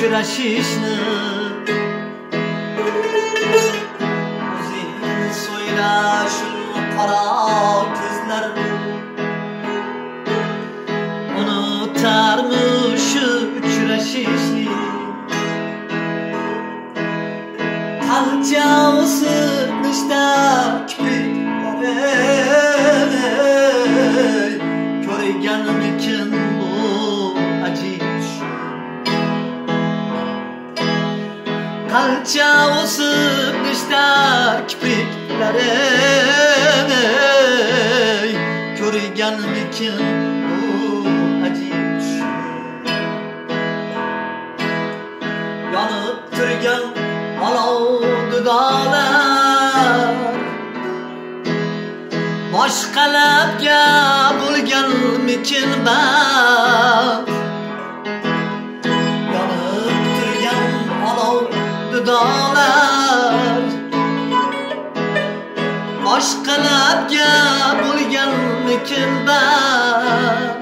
uchrashishni o'zing so'yla shu qora ko'zlar unutarmish uchrashishni qancha o'sibmishda kipriklari ko'rganmikin bu ajib qancha o'sibmishda kipriklari ko'rganmikin bu ajib yonib turgan olov dudolar boshqalarga bo'lganmikin baxt yonib turgan olov dudolar boshqalarga bo'lganmikin baxt